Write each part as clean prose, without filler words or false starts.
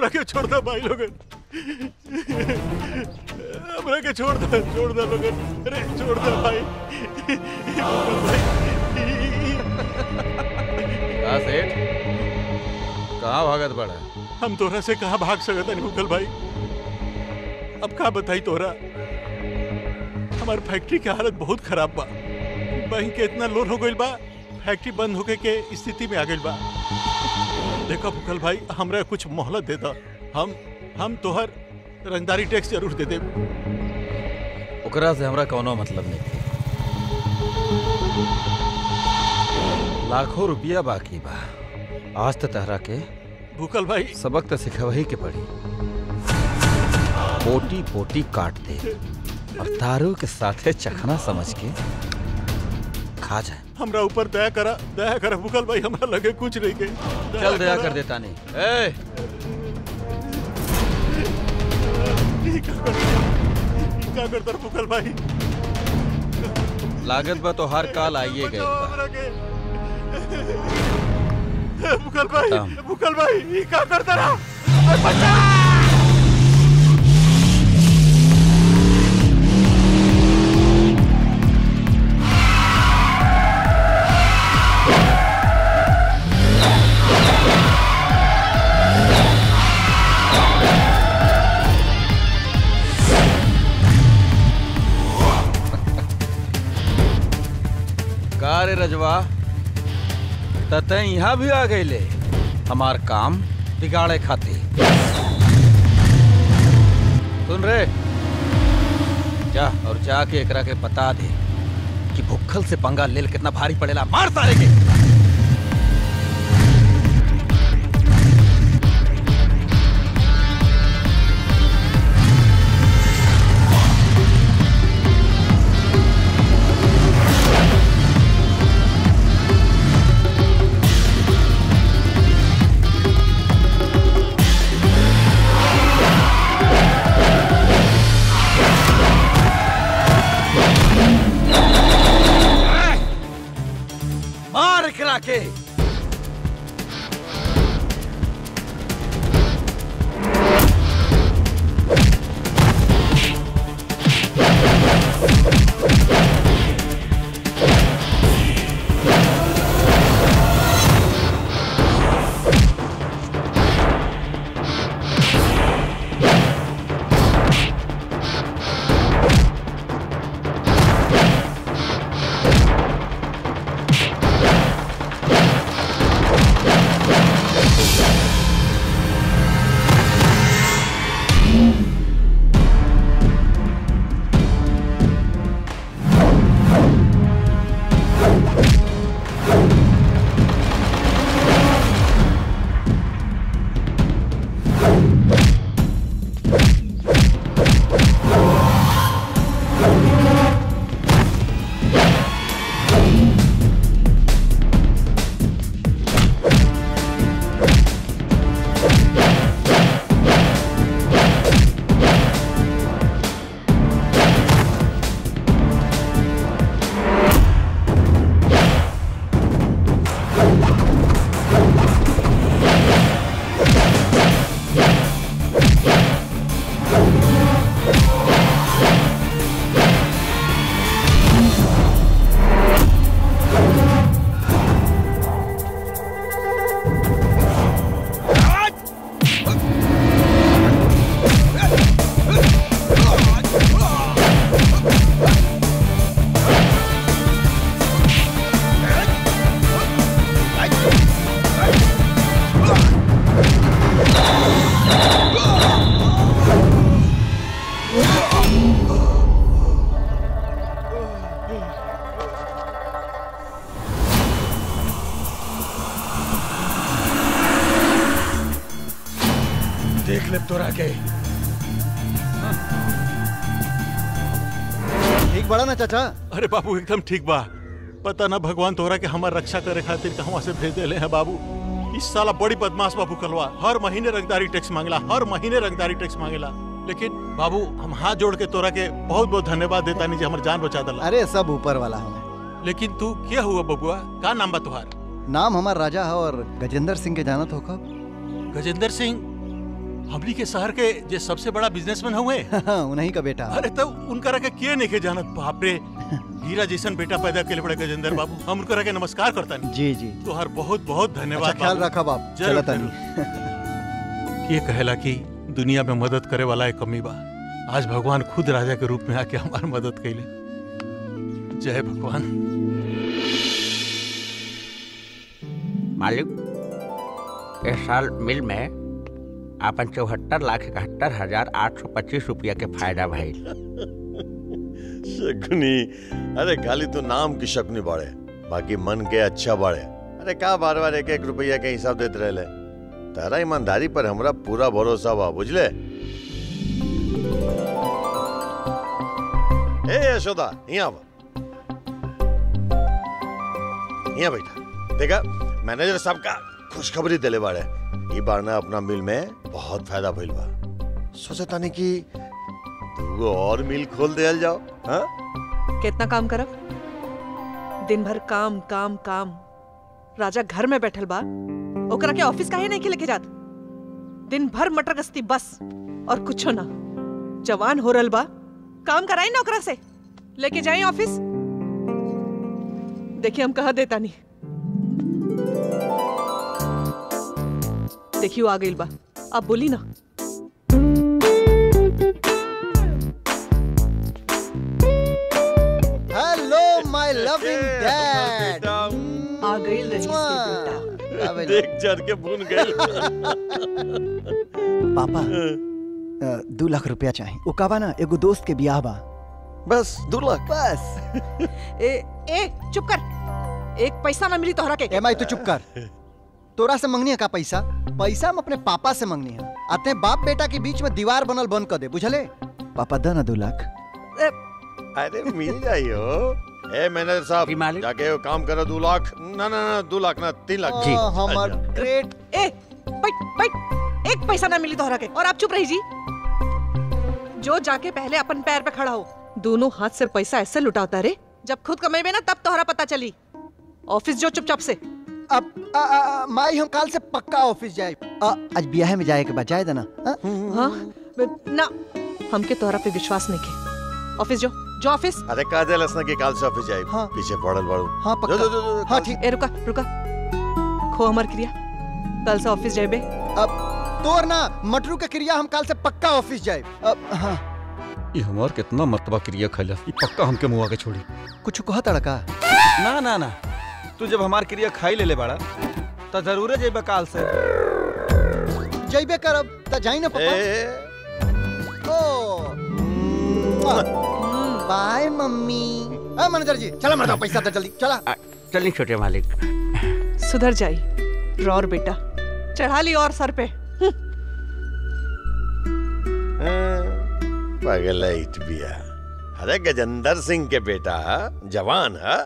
हमरा के छोड़ दो भाई लोगन, हमरा के छोड़ दो लोगन, अरे छोड़ दो भाई। कहाँ सेठ, कहाँ भागत बड़ा? हम तोरा से कहाँ भाग सकता नहीं मुकल भाई। अब कहाँ बताई तोरा, हमार फैक्ट्री की हालत बहुत खराब बा। बैंक के इतना लोन हो गइल बा, फैक्ट्री बंद होके के स्थिति में आ गइल बा। देखो मुकल भाई, हमरा कुछ मोहलत दे दा, हम तोहर रंगदारी टैक्स जरूर दे दे। ओकरा से हमरा कोनो मतलब नहीं, लाखों रुपया बाकी बा। आज तो तहरा के भूकल भाई सबक तो सिखवही के पड़ी। पोटी पोटी काट दे और तारू के साथे चखना समझ के खा जाए। हमरा ऊपर दया करा भूकल भाई, हमरा लगे कुछ नहीं के। चल दया कर देता नहीं। क्या करता भूकल भाई? लागत बा तो हर काल आइए गए भूकल भाई क्या करता रहा? रे रजवा, तते यहाँ भी आ गए ले हमार काम बिगाड़े खाते। सुन रे, जा और जाके एकरा के बता दे कि भुक्खल से पंगा लेल कितना भारी पड़ेला। मार सारे के। के देख ले तोरा के। ठीक बड़ा ना चाचा? अरे बाबू एकदम ठीक बा। पता ना भगवान तोरा के हमार रक्षा करे खातिर कहवा से भेज देले हैं बाबू। इस साला बड़ी बदमाश बाबू कलवा, हर महीने रंगदारी टैक्स मांगला, हर महीने रंगदारी टैक्स मांगेला। लेकिन बाबू हम हाथ जोड़ के तोरा के बहुत बहुत धन्यवाद देता नहीं, हमार जान बचा दला। अरे सब ऊपर वाला हमें। लेकिन तू क्या हुआ बबुआ? का नाम बा तुहार? नाम हमार राजा है और गजेंद्र सिंह के जानत हो कब? गजेंद्र सिंह? हमनी के शहर के जे सबसे बड़ा बिजनेसमैन हुए। उन्हीं का बेटा। अरे तो उनकरा के किए नहीं के जानत। बाप रे, हीरा जैसन बेटा पैदा के बड़े गजेंद्र बाबू, हम उनकरा के नमस्कार करता नहीं। जी जी। तोहर बहुत बहुत धन्यवाद। अच्छा, ख्याल रखा बाप। जरूर, चलता ये कहेला कि दुनिया में मदद करे वाला एक कमी बा। आज भगवान खुद राजा के रूप में आके हमारी मदद कैले। जय भगवान। मालिक, इस साल मिल में आपन 74,71,825 रुपया के फायदा भइल। शकुनी, अरे खाली तो नाम की शकुनी बाड़े, बाकी मन के अच्छा बाड़े। अरे का बार बार एक एक रुपया के हिसाब देते रहले। तारा ईमानदारी पर हमरा पूरा भरोसा बा, बुझले। ए यशोदा, यहाँ बैठा। देखा, मैनेजर साहब का खुशखबरी दिले बाड़े। ई बार ना अपना मिल में बहुत फायदा भइल बा। सोचे तानी कि दूगो और मिल खोल दिया जाओ। हाँ? कितना काम करब? दिन भर काम काम काम। राजा घर में बैठल बा, ओकरा के ऑफिस काहे नहीं लेके जात? दिन भर मटर गश्ती बस और कुछो ना। जवान हो रहल बा, काम कराई ना ओकरा से, लेके जाए ऑफिस। देखिए हम कहा देता नहीं। देखियो आ गई बा, अब बोली ना। Hello my loving dad. आ गई रईस के बेटा। देख जर के भून गए। पापा 2 लाख रुपया चाहिए। वो का बा ना, एगो दोस्त के ब्याह बा। बस 2 लाख बस। ए चुप कर। एक पैसा ना मिली तोहरा के। एम आई तू चुप कर। तोरा से मंगनी है का पैसा? पैसा हम अपने पापा से मंगनी है। आते बाप बेटा के बीच में दीवार बनल बंद कर दे, बुझले? पापा दे ना 2 लाख। अरे मिल जाइयो। ए मैनेजर साहब, जाके वो काम करो। 2 लाख ना ना ना, 2 लाख ना 3 लाख। जी हमार ग्रेट। ए बैठ। एक पैसा ना मिली तोहरा के, और आप चुप रही जी। जो जाके पहले अपन पैर पे खड़ा हो। दोनों हाथ से पैसा ऐसे लुटाता रे, जब खुद कमेबे ना तब तोहरा पता चली। ऑफिस जो चुपचाप से। अब माई हम काल से पक्का ऑफिस जाए। आज ब्याह में जाए के बाद जाए देना। हाँ ना, हमके तोहरा पे विश्वास नहीं के। ऑफिस जो ऑफिस। अरे का दे लसना के काल से ऑफिस जाए। हाँ। पीछे पड़ल बाड़ू। हाँ पक्का। जो हाँ ठीक। ए रुका खो हमार क्रिया। कल से ऑफिस जाए बे। अब तोर ना मटरू के क्रिया हम काल से पक्का ऑफिस जाए। अब हाँ। ये हमार कितना मर्तबा क्रिया खैला, ये पक्का हमके मुआ के छोड़ी। कुछ कहा तड़का? ना ना ना, तू जब हमार क्रिया खाई ले बाड़ा तो जरूर जेबे काल से। जइबे करब त जाई ना पापा। ओ बाय मम्मी। मैनेजर जी चला, मर दो पैसा दे जल्दी चला। चलिए छोटे मालिक। सुधर जाई रौर बेटा, चढ़ा ली और सर पे। पगलाइट बिया। अरे गजेंद्र सिंह के बेटा जवान है।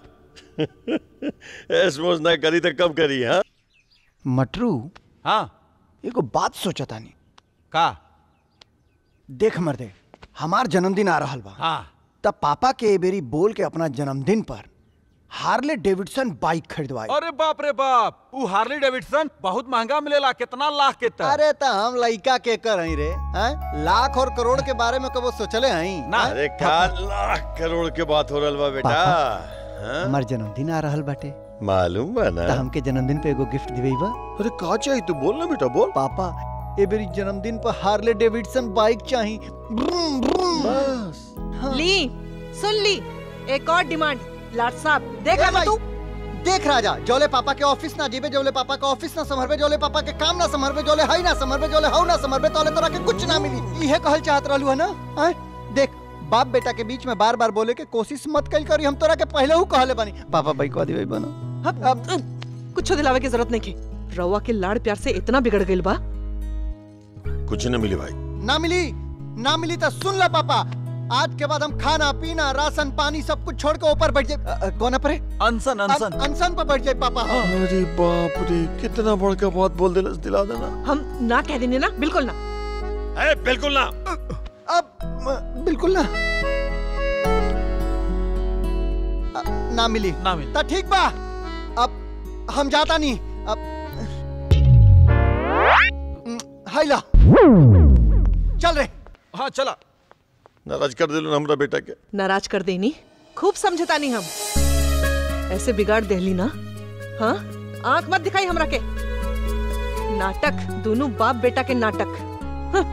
ऐस ना करी तो कब करी? हाँ मटरू। हाँ एगो बात सोचा तानी। का? देख मर्दे, हमार जन्मदिन आ रहल बा। हाँ। तब पापा के बेरी बोल के अपना जन्मदिन पर हार्ले डेविडसन बाइक खरीदवाई। अरे बाप रे बाप, वो हार्ले डेविडसन बहुत महंगा मिलेला। कितना लाख के तक? अरे तो हम लइका के कर हई रे। लाख और करोड़ के बारे में कबो सोचले हई ना? अरे का लाख करोड़ के बात हो रहल बा बेटा। हमार जन्मदिन आ रहल बाटे। मालूम बा ना? हमके जन्मदिन पे एगो गिफ्ट दिवेई बा। अरे का चाहिए तू बोल ना बेटा, बोल। पापा ए बेरी जन्मदिन पर हार्ले डेविडसन बाइक चाहिए। बस। हाँ। ली सुन ली, एक और डिमांड। लाट साहब देख रहा तू? देख राजा, जोले पापा के ऑफिस ना जीबे, जोले पापा का ऑफिस ना संभरबे, जोले पापा के काम ना संभरबे, जोले हई ना संभरबे, जोले हऊ ना संभरबे, तोले तोरा के कुछ ना मिली। इहे कहल चाहत रहलू है ना? देख बाप बेटा के बीच में बार बार बोले के कोशिश मत कल करी। हम तोरा के पहले हु कहले बानी पापा बाइक को दिवे बना। अब कुछ दिलावे की जरूरत नहीं के। रवा के लाड़ प्यार से इतना बिगड़ गइल बा। कुछ न मिली भाई। ना मिली तो सुन ला पापा, आज के बाद हम खाना पीना राशन पानी सब कुछ छोड़ के ऊपर बैठ जाए। कौन पर? अनशन पर बैठ जाए पापा। अरे बाप रे, कितना बड़का बात बोल दे, दिला देना। हम ना कह देंगे ना, बिल्कुल ना। है बिल्कुल ना। अब बिल्कुल ना। ना मिली तो ठीक बा। अब हम जाता नहीं। अब हाइला चल रे। हाँ चला। नाराज कर दिलो हमरा बेटा के। नाराज कर देनी, खूब समझता नहीं हम। ऐसे बिगाड़ देली ना, हाँ? आंख मत दिखाई हमरा के। नाटक, दोनों बाप बेटा के नाटक। हाँ।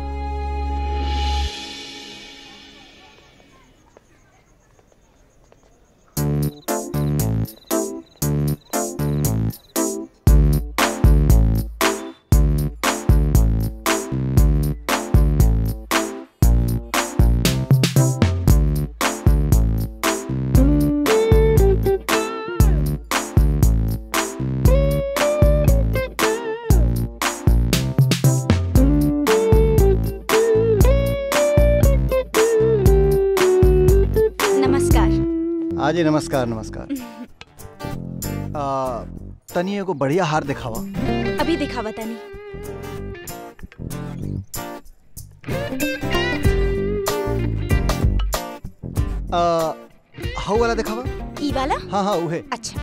जी नमस्कार नमस्कार। तनी एगो बढ़िया हार दिखावा। अभी दिखावा तनी। हाउ वाला दिखावा। ई वाला? हाँ हाँ उहे। अच्छा।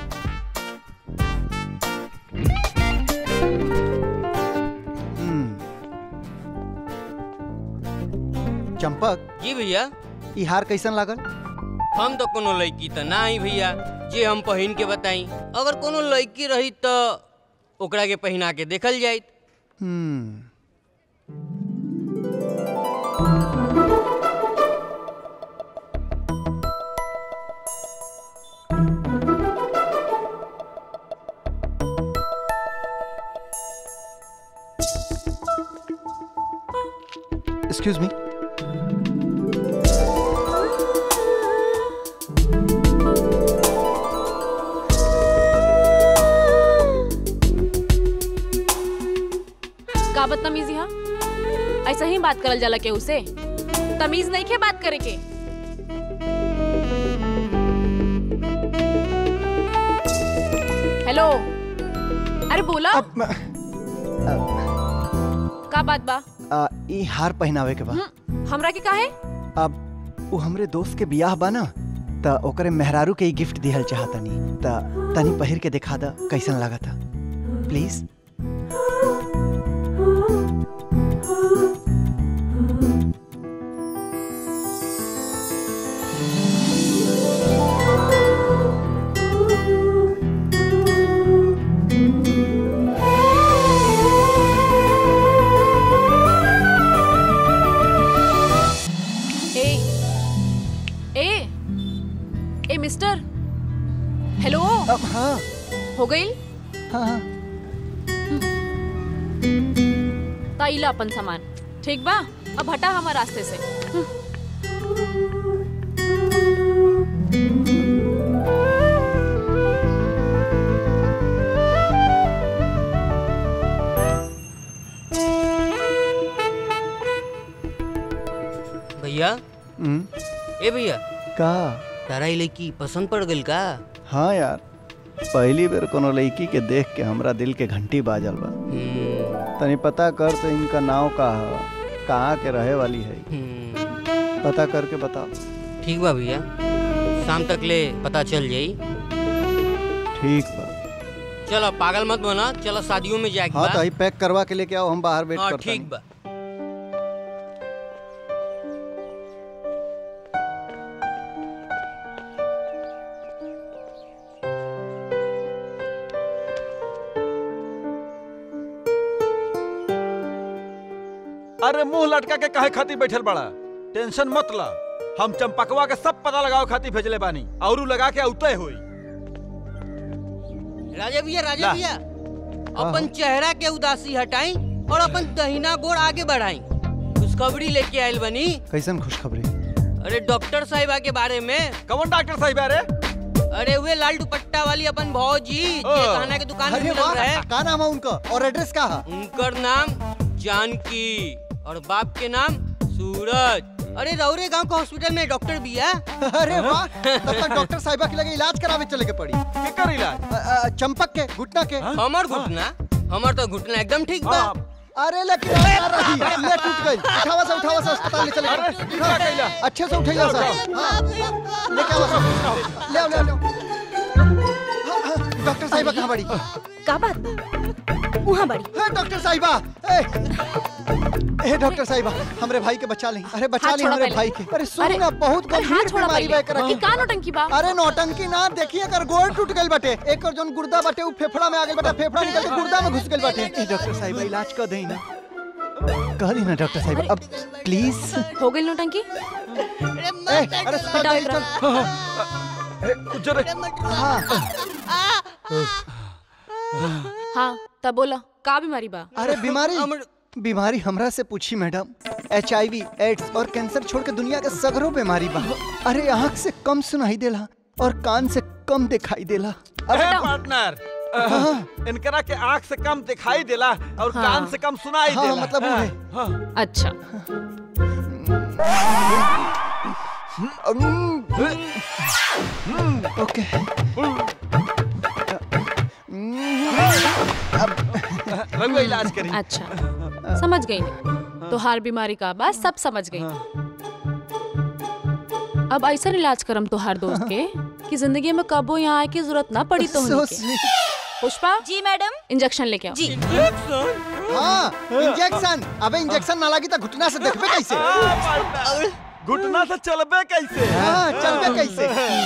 चंपक जी भैया। ई हार कैसन लागल? हम तो कोनो लड़की तो ना ही भैया जे हम पहन के बताई। अगर कोनो लड़की रही तो ओकरा के पहना के देखल जाए। Excuse me. का बदतमीजी है? ऐसा ही बात करल जाला के उसे? तमीज नहीं के बात करे के। हेलो, अरे बोला। का बात बा? ई हार पहनावे के बा। हमरा के काहे? अब वो हमरे दोस्त के बियाह बा ना, त ओकरे मेहरारू के गिफ्ट दिहल चाहतनी। त तनी पहिर के दिखा दा कैसन लागता प्लीज। Mister, hello. हाँ हो गई? हाँ। ताइला अपन सामान ठीक बा। अब हटा हमारे रास्ते से। भैया। ए भैया का तारा लड़की पसंद पड़ गई का? हाँ यार, पहली बार कोनो लड़की के देख के हमरा दिल के घंटी बाजल बा। तनी पता कर तो इनका नाव का है, कहाँ के रहे वाली है, पता करके बता। ठीक बा भैया, शाम तक ले पता चल जाई। ठीक बा। चलो पागल मत बना, चलो शादियों में जाएगी। हाँ तो पैक करवा के लेके आओ, हम बाहर वेट करते हैं। ठीक बा। अरे मुंह लटका के काहे खातिर बैठल बड़ा? टेंशन मत ला, हम चंपकवा के सब पता लगाओ खातिर भेजले बानी, औरू लगा के औते होई। राजा भैया अपन चेहरा के उदासी हटाई और अपन दहिना गोड़ आगे बढ़ाई। खुशखबरी लेके आयल बनी। कैसन खुशखबरी? अरे डॉक्टर साहिबा के बारे में। कौन डॉक्टर साहिबा रे? अरे वे लाल दुपट्टा वाली अपन भौजी खाना के दुकान में मिल रहा है। का नाम है उनका और एड्रेस का है? उनकर नाम जानकी और बाप के नाम सूरज। अरे रौरे गांव का हॉस्पिटल में डॉक्टर भी है। अरे वाह, तब तक डॉक्टर साहिबा के लगे इलाज करावे चले के पड़ी। केकर इलाज? चंपक के घुटना के। हमार घुटना? हमार तो घुटना एकदम ठीक बा। अरे लेकिन ले टूट गई। उठावा से अस्पताल ले चले। अच्छे से उठाइए सर। लेके आओ, ले। डॉक्टर साहिबा कहाँ बड़ी? का बात बा? वहाँ बड़ी। डॉक्टर साहिबा ए डॉक्टर साहिबा हमरे भाई के बचा ली। अरे बचा हाथ ली छोड़ो हमरे पहले। भाई के। अरे सुन अरे, ना बहुत अरे हाथ गंभीर छोड़ो बीमारी बा एकरा पहले। के। ई का नौटंकी बा? अरे नौटंकी ना देखिए कर गोड़ टूट गइल बाटे। एकर जोन गुर्दा बाटे उ फेफड़ा में आ गइल बाटे। फेफड़ा निकल के गुर्दा में घुस गइल बाटे। ए डॉक्टर साहिबा इलाज कर देई ना। कह दी ना डॉक्टर साहिबा अब प्लीज। हो गई नौटंकी? अरे हटाओ एकरा। हाँ तब बोला का बीमारी बा? अरे बीमारी हमरा से पूछी मैडम। HIV, एड्स और कैंसर छोड़ के दुनिया के सगरो बीमारी बा। अरे आँख से कम सुनाई देला और कान से कम दिखाई देला। पार्टनर इनकरा के आँख से कम दिखाई देला और कान से कम सुनाई देला। मतलब वो है। अच्छा ओके रघुआ इलाज करी। अच्छा समझ गई मैं। तो हार बीमारी का बात सब समझ गई। अब ऐसा इलाज करम तो हर दोस्त के कि जिंदगी में कबो यहाँ आए की जरूरत ना पड़ी। तो पुष्पा जी मैडम। इंजेक्शन लेके आओ। जी हाँ इंजेक्शन। अबे इंजेक्शन ना लगी तो घुटना से देखबे कैसे? घुटना से चलबे कैसे? हाँ चलबे कैसे?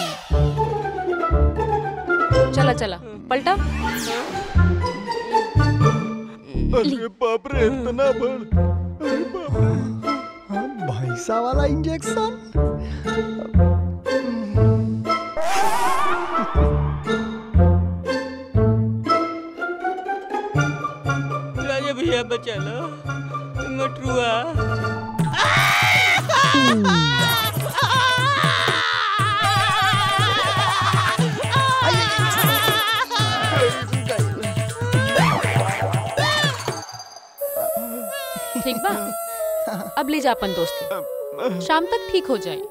चला चला पलटा। अरे बाप रे इतना बड़। अरे बाप रे। भैंसा वाला इंजेक्शन। राजा भैया बचा लो मटरुआ। ठीक बा अब ले जा अपन दोस्त के। शाम तक ठीक हो जाए।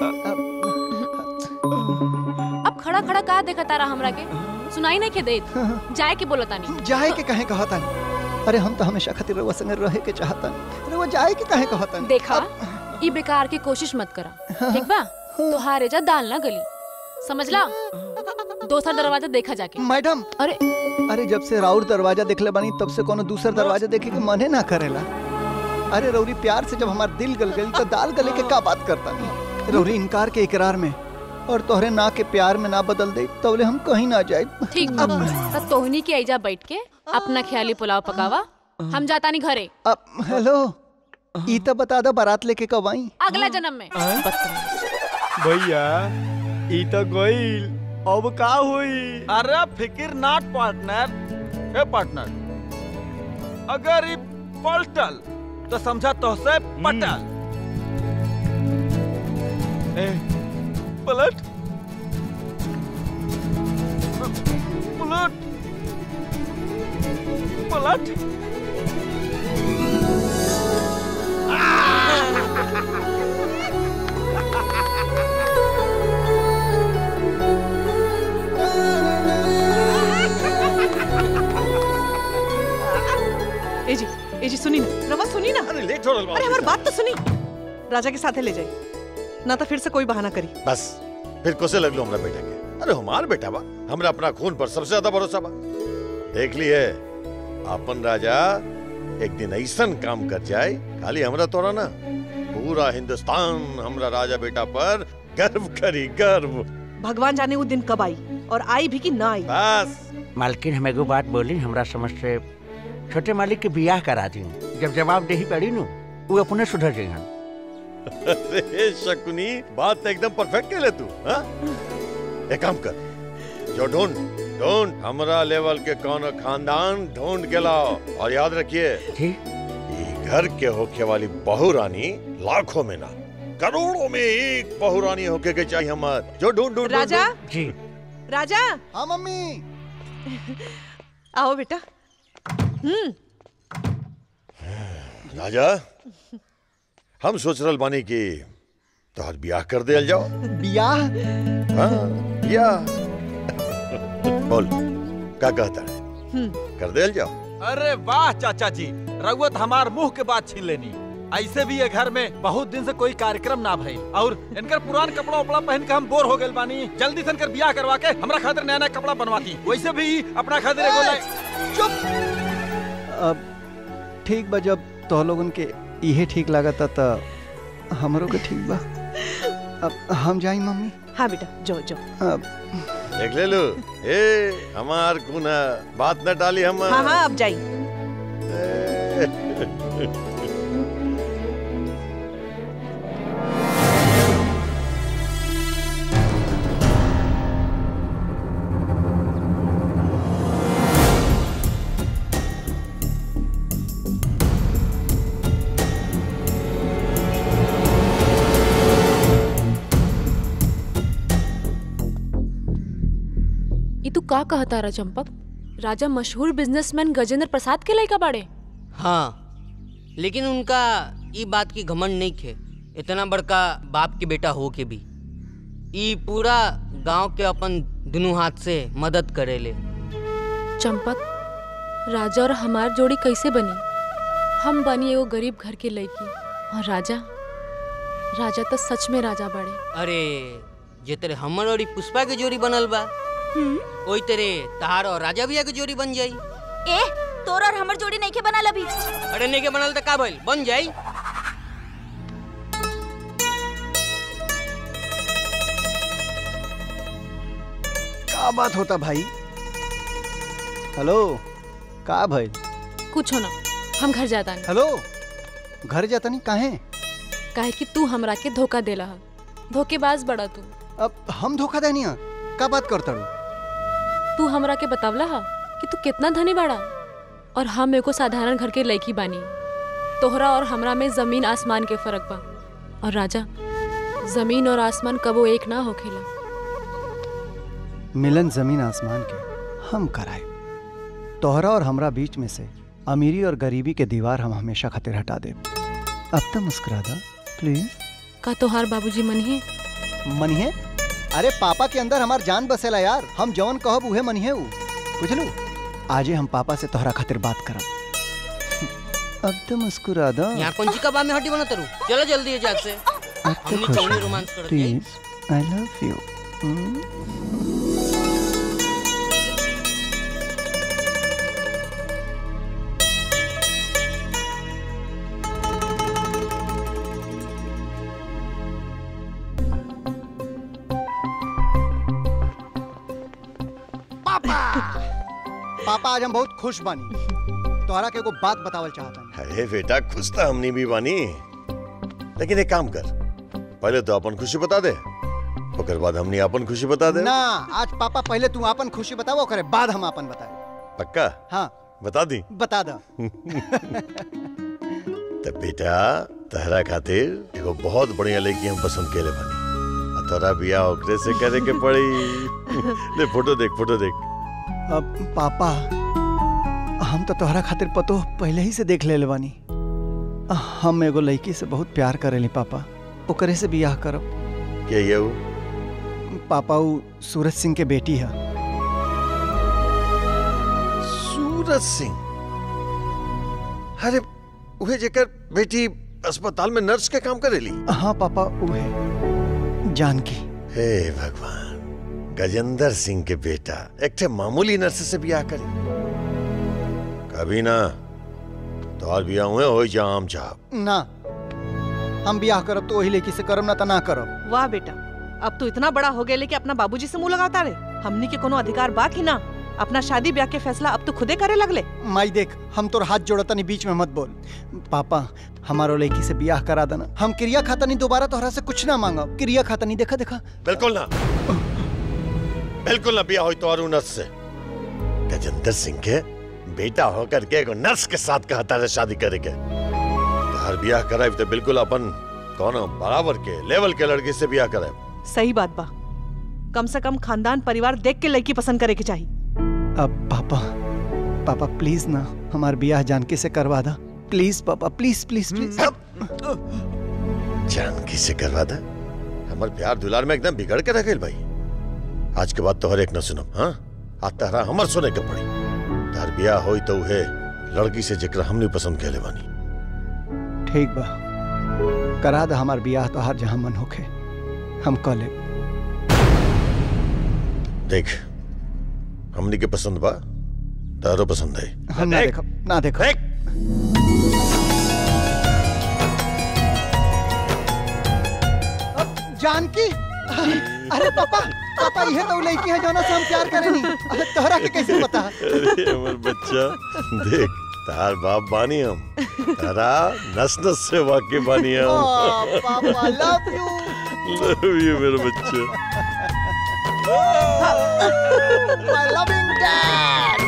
अब खड़ा खड़ा का देखा तारा हमरा के? सुनाई नहीं के देत? जाए के बोलता नहीं। जाए के कहे कहता नहीं? अरे हम तो हमेशा खातिर रउआ संगे रहे के चाहता नहीं। अरे वो जाए के कहे कहता नहीं? देखा ई बेकार की कोशिश मत करा। ठीक बा तो हारे जा दाल ना गली। समझला? दूसरा दरवाजा देखा जाके। मैडम अरे जब से राउर दरवाजा देखले बानी तब से कोनो दूसरा दरवाजा देखे के मने ना करेला। अरे रौरी प्यार से जब हमार दिल गल गई तो दाल गले के का बात करता नहीं? रौरी इनकार के इकरार में और तोहरे ना के प्यार में ना बदल दे तबले हम कहीं ना जाए। ठीक बा तब तोहनी की आइजा बैठ के अपना ख्याली पुलाव पकावा। हम जाता नहीं घरे। हेलो ई तो बता दो बारात लेके कब आई? अगला जन्म में। भैया ई तो गइल अब का हुई? अरे फिकिर नाट पार्टनर। ए पार्टनर अगर ई पलटल तो समझा तोहसे पटल। ए पलट पलट पलट। ए जी सुनी ना रवा सुनी ना। अरे लेट हो रहा। अरे हमारी बात तो सुनी। राजा के साथे ले जाए ना तो फिर से कोई बहाना करी। बस फिर कोसे लगलो हमरा बेटा के। अरे हमार बेटा बा हमरा अपना खून पर सबसे ज्यादा भरोसा बा। देख लिए अपन राजा एक दिन ऐसन काम कर जाए खाली हमरा तोरा ना पूरा हिंदुस्तान हमरा राजा बेटा पर गर्व करी गर्व। भगवान जाने वो दिन कब आई और आई भी कि ना आई। बस मालकिन हमें एगो बात बोली हमरा समझ से छोटे मालिक के बियाह करा दी। जब जवाब देही पड़ी नु वो अपने सुधर जाइहन। अरे शकुनी बात तो एकदम परफेक्ट कह ले तू। हाँ एक काम कर जो ढूंढ हमरा लेवल के कौन खानदान ढूंढ के लाओ और याद रखिए ये घर के होके वाली बहू रानी लाखों में ना करोड़ों में एक बहू रानी होके के चाहिए हमार। जो ढूंढ राजा जी राजा। हाँ मम्मी। आओ बेटा। राजा हम सोच रहल बानी कि तोहर बियाह कर दिया जाओ। बियाह? हाँ बियाह। बोल क्या कहता है? कर दिया जाओ। अरे वाह चाचा जी रघुवत हमार मुंह के बात छीन लेनी। ऐसे भी ये घर में बहुत दिन से कोई कार्यक्रम ना भइल और इनकर पुरान कपड़ा उपड़ा पहन के हम बोर हो गए बानी। जल्दी से इनकर बियाह करवा के हमरा खातिर नया नया कपड़ा बनवाती। वैसे भी अपना खातिर एगो चुप। अब ठीक बा जब तो लोगन के इहे ठीक लागता त हमरो के ठीक बा। अब हम जाई मम्मी। हाँ बेटा जो जो। अब देख ले लो ए हमार गुना बात न डाली हम। हाँ हाँ अब जाई। तू का कहता रहा चंपक? राजा मशहूर बिजनेसमैन गजेंद्र प्रसाद के लड़का बाड़े। हाँ लेकिन उनका ई बात की घमंड नहीं खे, इतना बड़का बाप के बेटा हो के भी ई पूरा गांव के अपन दोनों हाथ से मदद करेले। चंपक, राजा और हमार जोड़ी कैसे बनी? हम बनी एगो गरीब घर के लड़की और राजा तो सच में राजा बाड़े। अरे जे तेरे हमर और पुष्पा के जोड़ी बनल बा ओई तेरे तहार और राजा भैया के जोड़ी बन जाई। ए तोर और हमर जोड़ी नहीं के बनल अभी। अरे नहीं के बनल तो का भइल, बन जाई। का बात होता भाई? हेलो का भाई? कुछ हो ना, हम घर जाता नहीं। हेलो घर जाता नहीं काहे? काहे कि तू हमरा के धोखा देला है, धोखेबाज बड़ा तू। अब हम धोखा देनी है? का बात करता रू? तू हमरा के बतावला हा कि तू कितना धनी बाड़ा और हम एगो साधारण घर के लड़की बानी। तोहरा और हमरा में जमीन आसमान के फर्क बा। और राजा, जमीन और आसमान कबो एक ना होखेला। मिलन जमीन आसमान के हम कराए। तोहरा और हमरा बीच में से अमीरी और गरीबी के दीवार हम हमेशा खातिर हटा दे। अब तो मुस्कुरा दा प्लीज। का तोहार बाबूजी मनिहे? मनिहे? अरे पापा के अंदर हमार जान बसेला यार। हम जवन कहब उहे मनिहे उ। बुझलू? आजे हम पापा से तोहरा खातिर बात करब। अब तो मुस्कुरा दा। यहाँ पंची का में हड्डी बना तरू। चलो जल्दी है जाग से। हमनी चौनी रोमांस कर दिए। Please I love you. पापा आज हम बहुत खुश बानी। तोहरा के एगो बात बतावल चाहता हूँ। अरे बेटा खुश तो हमनी भी बानी, लेकिन एक काम कर, पहले तो अपन खुशी बता दे, ओकर बाद हमनी अपन खुशी बता दे। ना, आज पापा पहले तू अपन खुशी बताओ, ओकरे बाद हम अपन बताए। पक्का? हाँ बता दी। बता दा। तो बेटा तहरा खातिर एगो बहुत बढ़िया लड़की हम पसंद केले बानी। तोरा बियाह ओकरे से करे के पड़ी। ले फोटो देख, फोटो देख। अब पापा हम तो तोहरा खातिर पतो पहले ही से देख ले बानी। हम एगो लड़की से बहुत प्यार करेली पापा, ओकरे से बियाह करब। के ये वो? पापा वो सूरज सिंह के बेटी है। सूरज सिंह? अरे उहे जेकर बेटी अस्पताल में नर्स के काम करेली? हाँ पापा उहे जानकी। हे भगवान, गजेंद्र सिंह के बेटा एक मामूली नर्स से बियाह करी? कभी ना। तो और बियाह हुए हो जा आम चाप ना। हम बियाह करब तो वही लड़की से करब, ना तो ना करब। वाह बेटा, अब तू इतना बड़ा हो गया लेकिन अपना बाबूजी से मुंह लगाता रे। हमनी के कोनो अधिकार बा कि ना? अपना शादी ब्याह के फैसला अब तो खुदे करे लगले। माई देख, हम तोर हाथ जोड़ता नहीं, बीच में मत बोल। पापा हमारो लड़की से बियाह करा देना। हम क्रिया खाता नहीं, दोबारा तोहरा से कुछ ना मांगा। क्रिया खाता नहीं। देखा देखा। बिल्कुल ना, बिल्कुल ना बियाह हो तो और नर्स से। गजेंद्र सिंह के बेटा होकर के एगो नर्स के साथ कहता है शादी करे के। तो हर बियाह कराए तो बिल्कुल अपन कोनो बराबर के लेवल के लड़की से बियाह कराए। सही बात बा। कम से कम खानदान परिवार देख के लड़की पसंद करे के चाहिए। अब पापा प्लीज ना हमार बियाह जानकी से करवा दा। प्लीज पापा, प्लीज प्लीज प्लीज। जानकी से करवा दा? हमार प्यार दुलार में एकदम बिगड़ के रखेल भाई। आज के बाद तो हर एक न सुनम। हाँ, आज तहरा हमर सुने के पड़ी। तार बियाह होई तो उहे लड़की से जेकरा हमने पसंद केले बानी। ठीक बा, करा दा हमार बियाह। तो हर जहां मन होखे हम कह ले। देख, हमनी के पसंद बा, तारो पसंद है। हम ना देखब, ना देखब। देख। जानकी अरे पापा पापा यह तो लड़की है जोना से हम प्यार करेनी तोहरा के कैसे पता? अरे हमर बच्चा देख तार बाप बानी हम तारा नस नस से वाकिफ बानी हम। पापा लव यू मेरे बच्चे। My loving dad.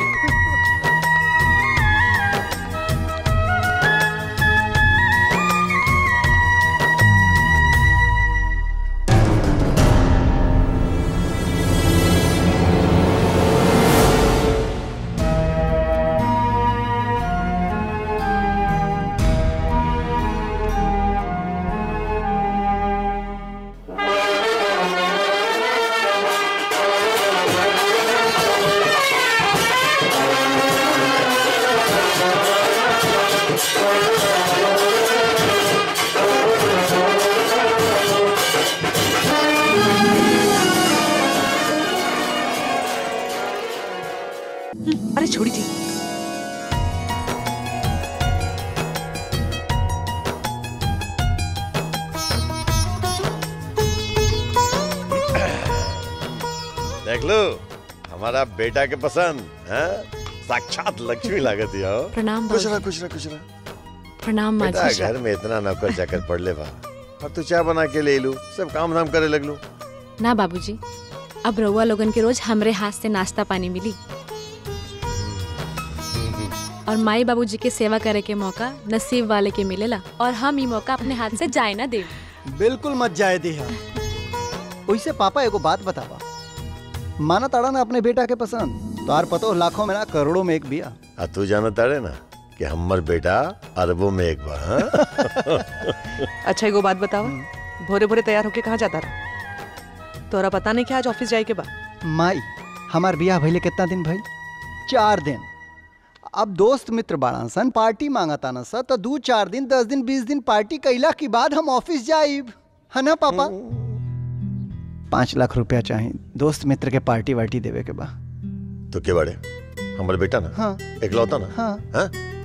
अरे छोड़ी जी। देख लो हमारा बेटा के पसंद है साक्षात लक्ष्मी लागत है। प्रणाम खुश रह बाबूजी। खुश रह खुश रह। प्रणाम बेटा माजी। घर में इतना नौकर चाकर पड़ ले बा और तू चाय बना के ले लू सब काम धाम करे लगलू। ना बाबूजी, अब रउआ लोगन के रोज हमरे हाथ से नाश्ता पानी मिली और माई बाबूजी के सेवा करे के मौका नसीब वाले के मिलेला और हम ई मौका अपने हाथ से जाए ना दे। बिल्कुल मत जाए दिया। वैसे पापा एगो बात बतावा, माना ताड़ा ना अपने बेटा के पसंद तो आर पतो लाखों में ना करोड़ों में एक बिया। आ तू जाना तारे ना कि हमर बेटा अरबों में एक बार। हाँ? अच्छा एगो बात बतावा, भोरे भोरे तैयार होके कहाँ जाता रहा? तोरा पता नहीं क्या आज ऑफिस जाए के बा? माई हमार बियाह भइले कितना दिन भइल? 4 दिन। अब दोस्त मित्र बाड़न सन पार्टी मांगता न सा तो 2-4 दिन 10 दिन 20 दिन पार्टी कैला के बाद हम ऑफिस जाइब है ना पापा? 5 लाख रुपया चाहिए दोस्त मित्र के पार्टी वार्टी देवे के बा। तो के बाड़े हमर बेटा ना? हाँ एकलौता ना? हाँ हाँ?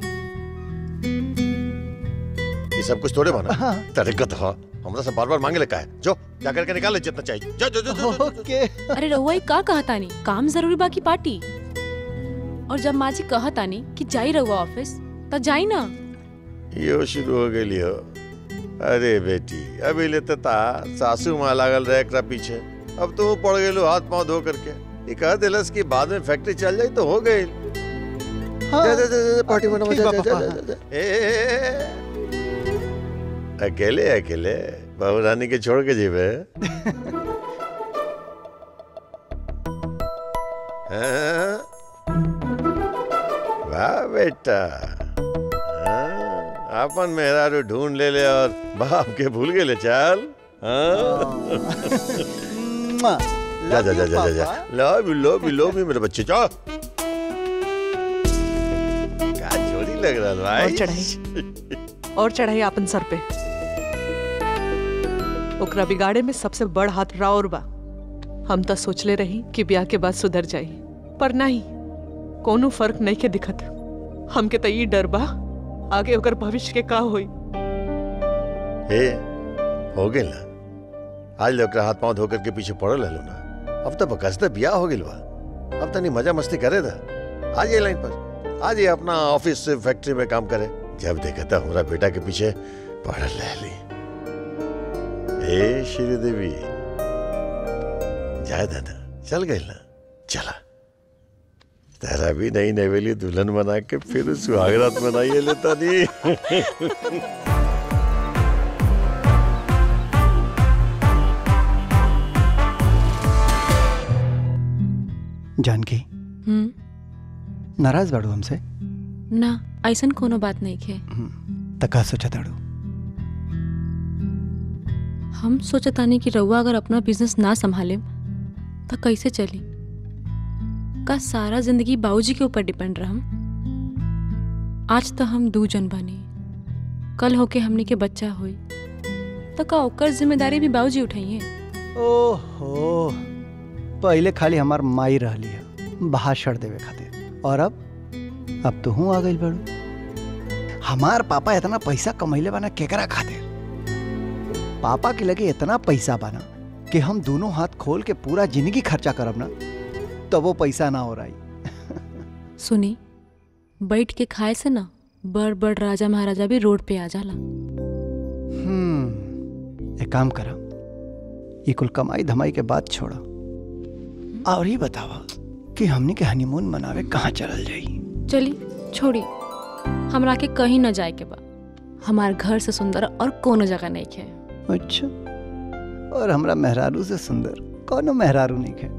ये सब कुछ थोड़े बना। हाँ। तरीका तो हमरा से बार बार मांगे लगा है। जो जा करके निकाल ले जितना चाहिए। जो जो जो, जो, जो, जो। ओके। अरे रउआ ई का कहता नहीं, काम जरूरी बाकी पार्टी। और जब माँ जी कहता नहीं कि जाई रहुआ ऑफिस तो जाई ना। यो शुरू हो गई हो। अरे बेटी अभी लेते ता सासू माँ लागल रहे एकरा पीछे, अब तो पड़ गेलो हाथ पांव धो करके। ये कह दिलस कि बाद में फैक्ट्री चल जाए तो हो गई। हाँ, जा, जा, जा, जा, पार्टी मना ठीक जा, बा जा, पापा। जा, जा, जा। ए, अकेले अकेले बहू रानी के छोड़ के जीवे। हाँ? वाह बेटा, हाँ, अपन मेहरारू ढूंढ ले ले और बाप के भूल गए ले चल। जा जा जा जा जा लव यू मेरे बच्चे। जा क्या जोड़ी लग रहा है भाई। और चढ़ाई अपन सर पे। ओकरा बिगाड़े में सबसे बड़ हाथ राउर बा। हम तो सोचले रही कि ब्याह के बाद सुधर जाई, पर नहीं, कोनो फर्क नहीं के दिखत। हमके तो ये डर बा आगे ओकर भविष्य के का होई। हे हो गेल ना, आज लोग हाथ पांव धोकर के पीछे पड़ल रहलो ना। अब तो बकसते ब्याह हो गेल बा, अब तनी मजा मस्ती करे था। आज ये लाइन पर, आज ये अपना ऑफिस से फैक्ट्री में काम करे। जब देखा था हमारा बेटा के पीछे पड़ल रहली। ए श्रीदेवी जाए दादा चल गई ना, चला तेरा भी नई नवेली दुल्हन बना के फिर सुहागरात मनाइए लेता नहीं। जानकी नाराज बाड़ू हमसे? ना ऐसन कोनो बात नहीं है। तका सोचा ताड़ू? हम सोचतानी कि रउआ अगर अपना बिजनेस ना संभाले तो कैसे चली? का सारा जिंदगी बाबूजी के ऊपर डिपेंड रहम? आज तो हम 2 जन बनी, कल होके हमने के बच्चा होई तो का ओकर जिम्मेदारी भी बाबूजी उठाइए? ओहो, पहले खाली हमार माई रहली है भाषण देवे खातिर, और अब तो हूँ आ गई बड़ू। हमार पापा इतना पैसा कमैले बना केकरा खातिर? पापा के लगे इतना पैसा बना कि हम दोनों हाथ खोल के पूरा जिंदगी खर्चा करब ना, तो वो पैसा ना हो रही। सुनी, बैठ के खाए से ना बड़ बड़ राजा महाराजा भी रोड पे आ जाला। एक काम करा, ये कुल कमाई धमाई के बाद छोड़ा और ही बतावा कि हमने के हनीमून मनावे कहाँ चलल जाई। चली छोड़ी, हमरा के कहीं न जाए के बा। हमार घर से सुंदर और कोनो जगह नहीं है। अच्छा, और हमरा मेहरारू से सुंदर कोनो मेहरारू नहीं है।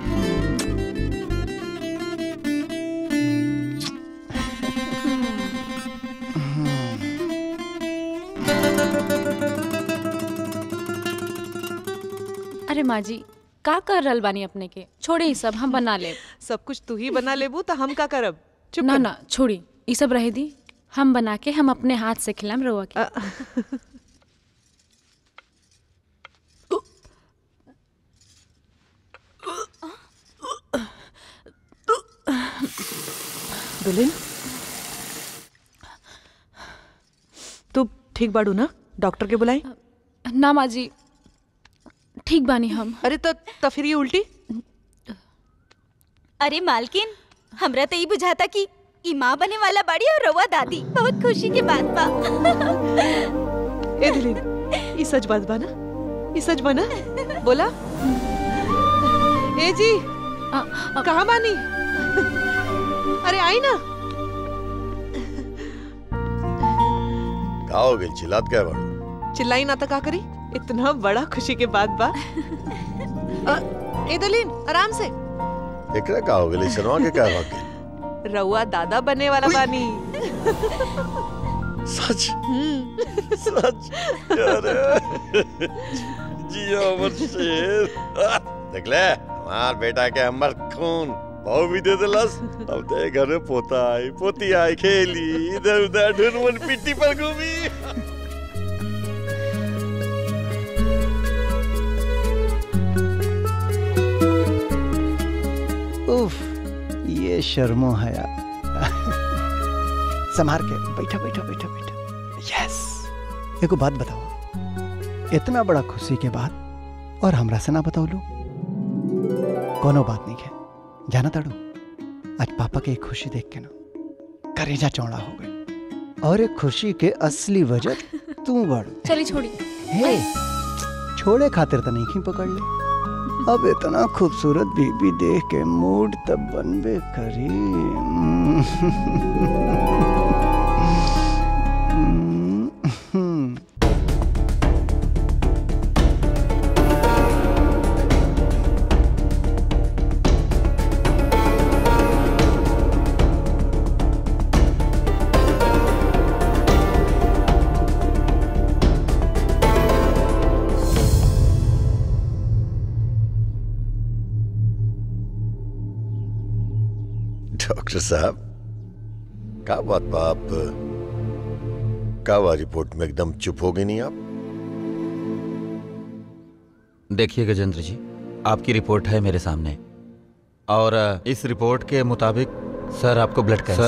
अरे माँ जी, का कर रहल बानी अपने के? छोड़ी ई सब, हम बना ले। सब कुछ तू ही बना लेबू तो हम का करब? चुप ना कर। ना छोड़ी, ई सब रह दी, हम बना के हम अपने हाथ से खिलाम रउआ के। दुल्हन, तू ठीक बाड़ू ना? डॉक्टर के बुलाई? ना माँ जी, ठीक बानी हम। अरे तो फिर ये उल्टी? अरे मालकिन, हमरा तो ये बुझाता कि ई माँ बने वाला बाड़ी और रवा दादी। बहुत खुशी के बात बा। ए दुल्हन, ये सच बात बा ना? ये सच बा ना? बोला? ए जी, कहाँ बानी? अरे आई ना। का हो गई, चिल्लात क्या बाड़ू? चिल्लाई ना तो का करी? इतना बड़ा खुशी के बात बा। ए दुल्हन, आराम से। एकरा का हो गई, सनवा के क्या बात? रउआ दादा बनने वाला बानी। सच? सच? अरे जियो अमर शेर। देख ले, हमार बेटा के अमर खून भाव भी दे दिलस। अब ते घर में पोता आई, पोती आई, खेली इधर उधर ढूंढ पिट्टी पर घूमी। उफ, ये शर्मो हया। संभार के बैठा बैठा बैठा बैठा। यस, एको बात बताओ, इतना बड़ा खुशी के बाद और हमरा से ना बताओ लो? कोनो बात नहीं है, जाना ताड़ू, आज पापा के एक खुशी देख के ना करेजा चौड़ा हो गए, और एक खुशी के असली वजह तू बड़। चली छोड़ी। हे, छोड़े खातिर तो नहीं पकड़ ले। अब इतना खूबसूरत बीबी देख के मूड तब बनबे करी। डॉक्टर साहब, क्या बात बा, आप क्या हुआ? रिपोर्ट में एकदम चुप हो गई नहीं आप? देखिए गजेंद्र जी, आपकी रिपोर्ट है मेरे सामने, और इस रिपोर्ट के मुताबिक सर आपको ब्लड कैंसर।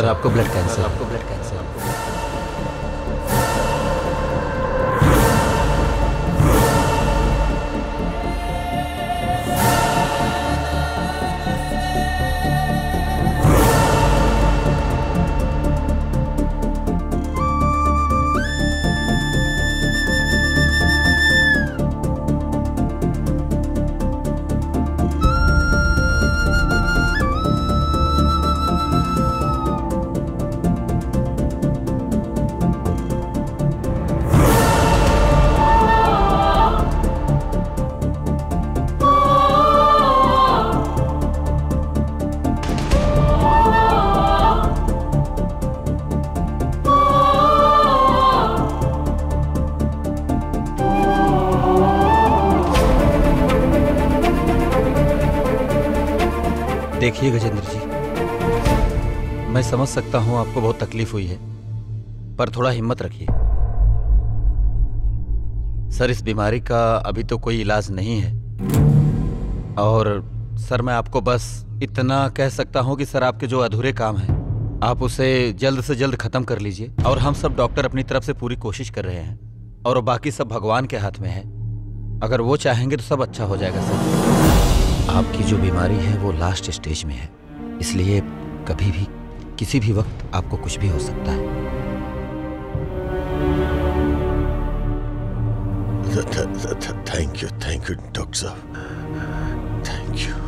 देखिए गजेंद्र जी, मैं समझ सकता हूं आपको बहुत तकलीफ हुई है, पर थोड़ा हिम्मत रखिए। सर, इस बीमारी का अभी तो कोई इलाज नहीं है, और सर मैं आपको बस इतना कह सकता हूं कि सर आपके जो अधूरे काम हैं आप उसे जल्द से जल्द खत्म कर लीजिए, और हम सब डॉक्टर अपनी तरफ से पूरी कोशिश कर रहे हैं, और बाकी सब भगवान के हाथ में है। अगर वो चाहेंगे तो सब अच्छा हो जाएगा सर। आपकी जो बीमारी है वो लास्ट स्टेज में है, इसलिए कभी भी किसी भी वक्त आपको कुछ भी हो सकता है। थैंक यू डॉक्टर साहब, थैंक यू।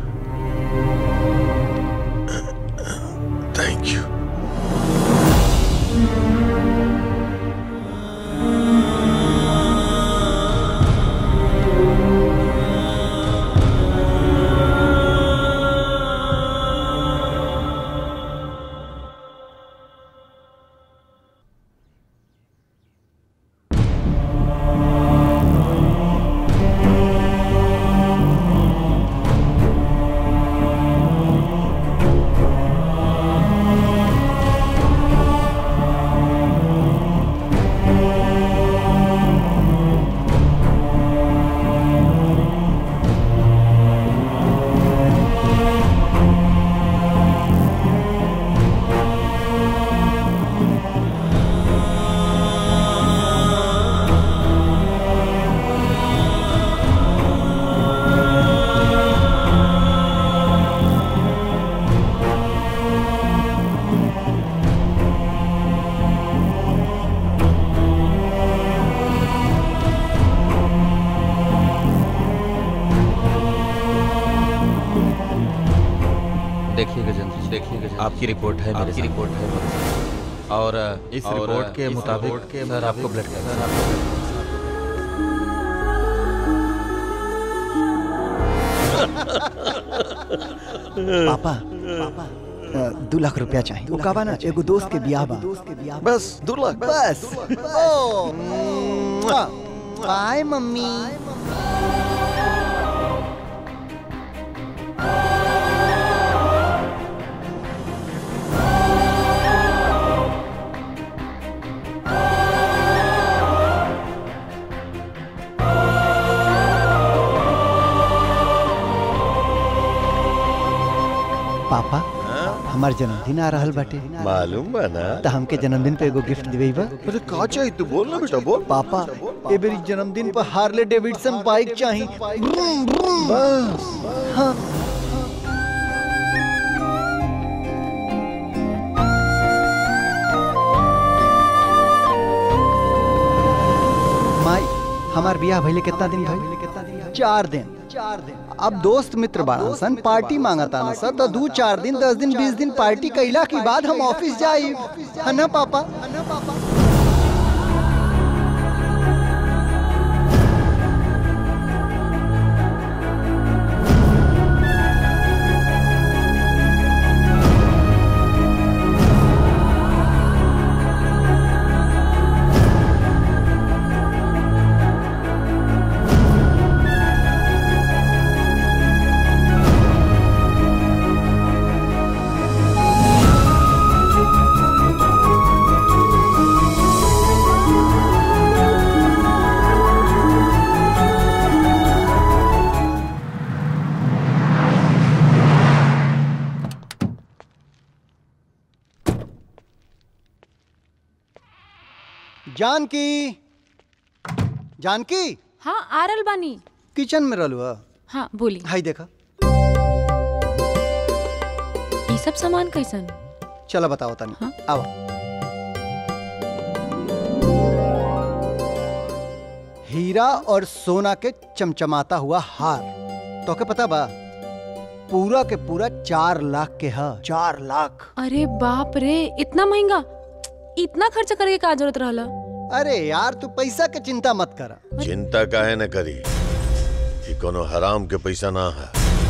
आपकी रिपोर्ट है, मेरी रिपोर्ट है, और इस रिपोर्ट के मुताबिक सर आपको ब्लड कैंसर। पापा 2 लाख रुपया चाहिए। वो काबा ना एगो दोस्त के बियाह बा। बस 2 लाख बस। बाय मम्मी। पापा हमार जन्मदिन आ रहल बाटे। मालूम बा ना? तो हमके जन्मदिन पे एगो गिफ्ट दिवेई बा। अरे का चाहिए तू बोल ना बेटा, बोल। पापा ए बेरी जन्मदिन पर हार्ले डेविडसन बाइक चाहिए। बस। हाँ। माई हमार बियाह भइले कितना दिन भाई? 4 दिन। अब दोस्त मित्र बाड़ा सन पार्टी मांगता ना सर, तो 2-4 दिन 10 दिन 20 दिन पार्टी कइला के बाद हम ऑफिस जाई, है ना पापा? जानकी। हाँ आरल बानी। किचन में रहलू? हाँ बोली। हाय देखा। ये सब सामान कैसन? चलो बताओ तनी। हाँ? आओ। हीरा और सोना के चमचमाता हुआ हार। तो के पता बा? पूरा के पूरा 4 लाख के है। 4 लाख। अरे बाप रे, इतना महंगा? इतना खर्च करे के का जरूरत रहला? अरे यार तू पैसा के चिंता मत करा। चिंता काहे न करी, ये कोनो हराम के पैसा ना है।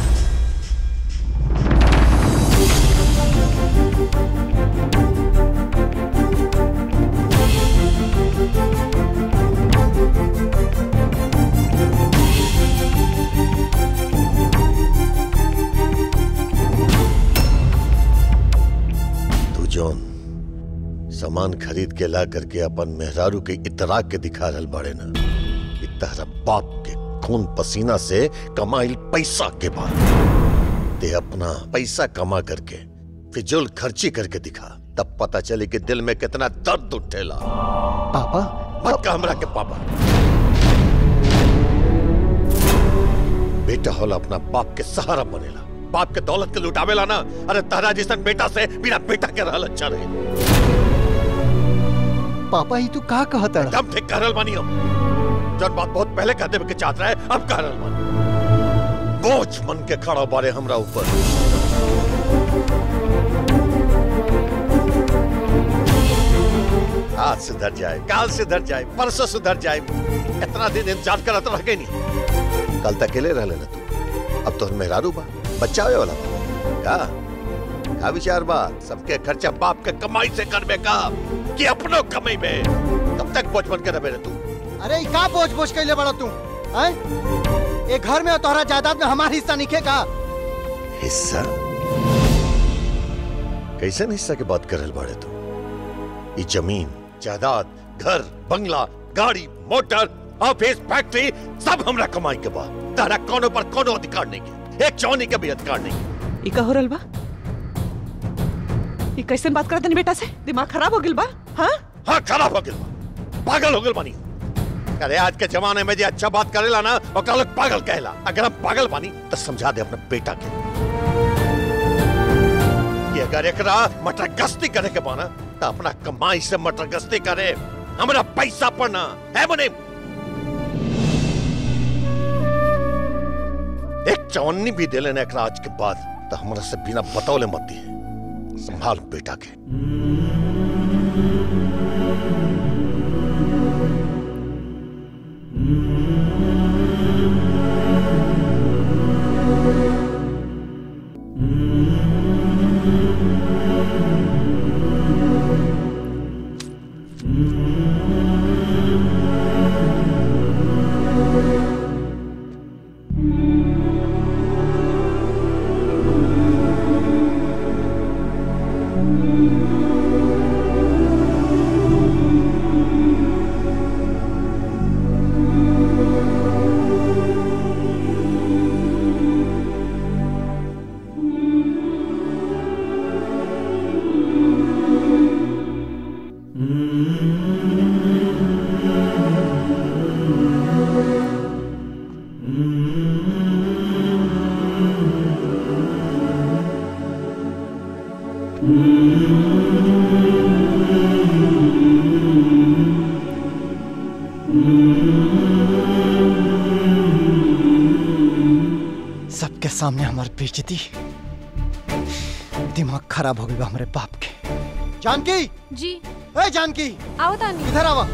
तू जौन सामान खरीद के ला करके अपन मेहरारू के इतरा के दिखा रहल बाड़े ना, इतरा बाप के खून पसीना से कमाइल पैसा के बाद ते अपना पैसा कमा करके फिजूल खर्ची करके दिखा, तब पता चले कि दिल में कितना दर्द उठेला। पापा मत कह हमरा के पापा। बेटा होला अपना बाप के सहारा बनेला, बाप के दौलत के लुटावेला ना। अरे तारा जिसन बेटा से बिना बेटा के रहल अच्छा रहे। पापा ही तू का कहता है? एकदम ठीक कह रहल बानी हम। जब बात बहुत पहले कह देवे के चाहत रहे, अब कह रहल बानी। बोझ मन के खड़ा बारे हमरा ऊपर। आज सुधर जाए, काल सुधर जाए, परसों सुधर जाए। इतना दिन इंतजार करत रह गई नहीं। कल तक अकेले रह लेना तू, अब तो मेहरारू बा, बच्चा होए वाला बा। का विचार बा? सबके खर्चा बाप के कमाई से करबे का कि अपनो कमाई में? कब तक बोझ बन के रहे तू? अरे का बोझ बोझ कैले बड़ा तू? एक घर में तोहरा जायदाद में हमारा हिस्सा निके का? हिस्सा? कैसे हिस्सा की बात कर रहे बाड़े तू? ये जमीन, जायदाद, घर, बंगला, गाड़ी, मोटर, ऑफिस, फैक्ट्री सब हमरा कमाई के बा। तारा कोनो पर कोनो अधिकार नहीं के, एक चौनी के भी अधिकार नहीं। इका हो रहल बा? ये कैसे बात करत नहीं बेटा से? दिमाग खराब हो गिल बा? हाँ हाँ खराब हो गिल बा, पागल हो गिल बानी। अरे आज के जमाने में जो अच्छा बात करेला ना ओकरा लोग पागल कहेला। अगर हम पागल बानी तो समझा दे अपने बेटा के कि अगर एकरा मटर गश्ती करे के बाना तो अपना कमाई से मटर गश्ती करे, हमरा पैसा पर ना है बने। एक चौनी भी दे लेने एकरा आज के बाद तो हमरा से बिना बतौले मत दिए। संभाल बेटा के। सबके सामने हमारी बेइज्जती, दिमाग खराब हो गया हमारे बाप के। जानकी जी। ए जानकी आओ तानी, इधर आवा।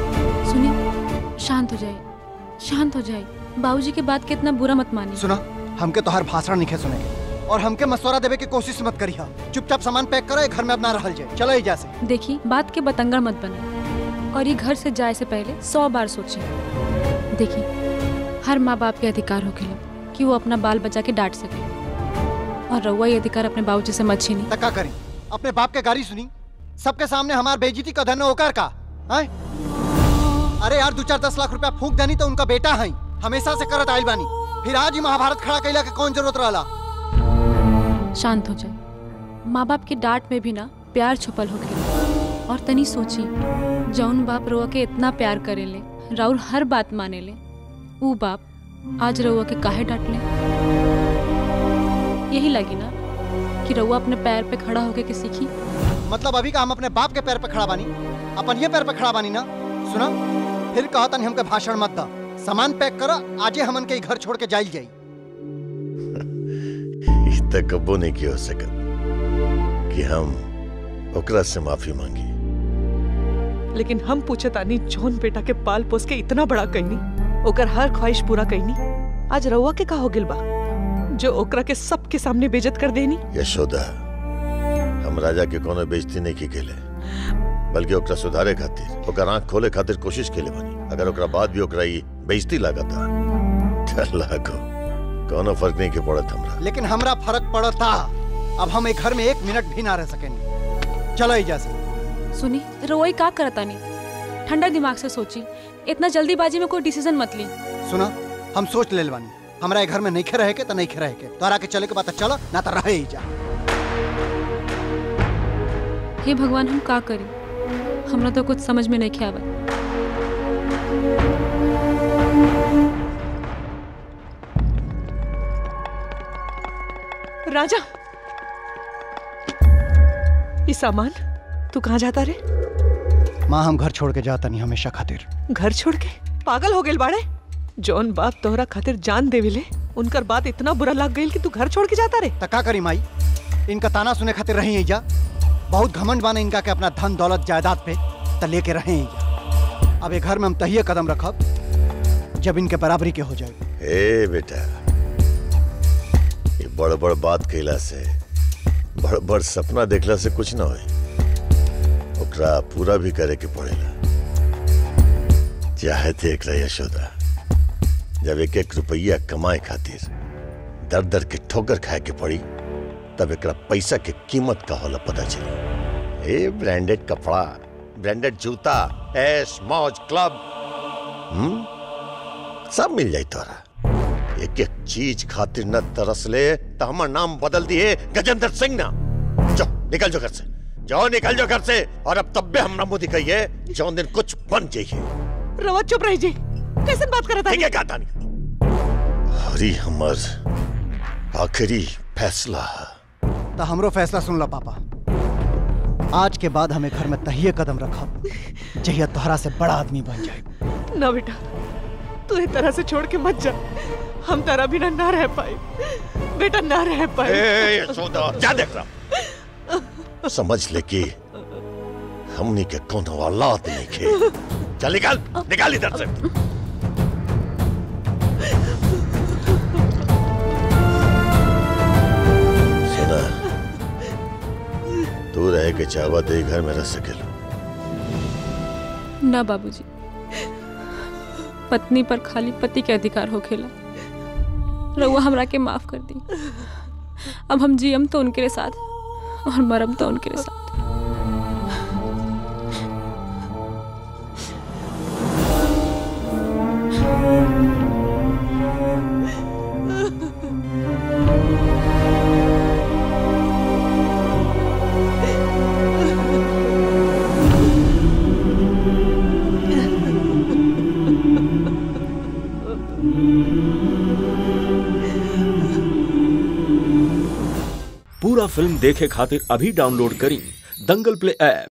सुनिए, शांत हो जाए, शांत हो जाए। बाबूजी के बात के इतना बुरा मत मानिए। सुना, हमके तो हर भाषण नहीं सुनेंगे और हमके मशवरा देवे की कोशिश मत करी। चुपचाप सामान पैक करो, घर में अपना रहल जाए। चलो एजा से। देखिए, बात के बतंगड़ मत बने और ये घर से जाए से पहले 100 बार सोचें। देखिए, हर माँ बाप के अधिकार होखेला कि वो अपना बाल बचा के डांट सके, और रउआ ये अधिकार अपने बाबूजी से मत छीनी। तका करी, अपने बाप के गाली सुनी, सबके सामने हमार बेइज्जती का धन ओकर का है? अरे यार, 2-4-10 लाख रुपया फूंक देनी तो उनका बेटा है, हमेशा से करत आइल बानी। फिर आज ही महाभारत खड़ा कैला के कौन जरूरत रहला? शांत हो जाए। माँ बाप के डांट में भी ना प्यार छुपल होखेला। और तनी सोची, जौन बाप रउआ के इतना प्यार करेले, राउर हर बात माने ले, ऊ बाप आज रउआ के काहे डांट ले? यही लगी ना कि रउआ अपने पैर पे खड़ा होके के सीखी। मतलब अभी का हम अपने बाप के पैर पे खड़ा बानी, अपन ये पैर पे खड़ा बानी ना। सुना, फिर कहा तनी हमके भाषण मत दा। सामान पैक करा, आजे हमन के घर छोड़ के जाइल जाई। तक कबो नहीं की हो सकत कि हम ओकरा से माफी मांगी। लेकिन हम पूछे तानी, जौन बेटा के पाल पोस के इतना बड़ा कईनी, ओकर हर ख्वाहिश पूरा कईनी, आज रउआ के का हो गिल बा जो ओकरा के सबके सामने बेइज्जत कर देनी? यशोदा, हम राजा के कोनो बेइज्जती नहीं की केले, बल्कि ओकरा सुधारे खातिर, ओकर आंख खोले खातिर कोशिश केले बानी। अगर ओकरा बाद भी ओकरा ई बेइज्जती लागता त लागो कोनो फर्क नहीं के पड़त हमरा। लेकिन हमरा फर्क पड़ता। अब हम एक घर में 1 मिनट भी ना रह सकेंगे। चलो एजा से। सुनी, रोई का करता नहीं, ठंडा दिमाग से सोची। इतना जल्दीबाजी में कोई डिसीजन मत ली। सुना, हम सोच ले बानी, हमरा घर में नहीं खे रहे के तो नहीं खे रहे के, तोरा के चले के बात चलो ना तो रहे ही जा। हे भगवान, हम का करी? हमरा तो कुछ समझ में नहीं आवत। राजा, ये सामान तू कहाँ जाता रे? माँ हम घर छोड़ के जाता नहीं हमेशा खातिर। घर छोड़ के? पागल हो गेल बाड़े? जौन बाप तोहरा खातिर जान देविले उनकर बात इतना बुरा लग गई कि तू घर छोड़ के जाता रे? तका करी माई, इनका ताना सुने खातिर रही जा। बहुत घमंड बाने इनका के अपना धन दौलत जायदाद पे त लेके रहे जा। अब ये घर में हम तहिए कदम रखब जब इनके बराबरी के हो जाए। ए बेटा, ये बड़ बड़ बात कहला से, बड़ बड़ सपना देखला से कुछ ना होई, ओकरा पूरा भी करे के पड़ेला। चाहे थे एकरा यशोदा, जब एक एक रुपया कमाए खातिर दर दर के ठोकर खाए के पड़ी, तब एकरा पैसा के कीमत का होला पता चली। ए ब्रांडेड कपड़ा, ब्रांडेड जूता, ऐश मौज क्लब, सब मिल जाई तोरा। एक एक चीज खातिर न तरस ले तो हमार नाम बदल दिए गजेंद्र सिंह ना। जाओ निकल जो घर से, जाओ निकल जो घर से। और अब तब भी हमरा मुंह दिखाइए जौन दिन कुछ बन जाइए। रवा चुप रही जी, कैसे बात करता है? ठीक है कहता नहीं। हरी हमर आखिरी फैसला। तो हमरो फैसला सुन लो पापा। आज के बाद हमें घर में तहिए कदम रखब जहिया तोहरा से बड़ा आदमी बन जाए। ना बेटा, तू इस तरह से छोड़ के मत जा। हम तेरा बिना ना रह पाए बेटा, ना रह पाए। यशोदा क्या देख रहा? समझ ले कि हमनी के कौन औलाद नहीं खे। चल निकाल, निकाल इधर से। सुना, तू रह के चाहवा तो घर में रह सकेलो ना बाबूजी, पत्नी पर खाली पति के अधिकार हो खेला। रउआ हमरा के माफ कर दी। अब हम जियम तो उनके साथ और मरम तो उनके साथ। पूरा फिल्म देखे खातिर अभी डाउनलोड करी दंगल प्ले ऐप।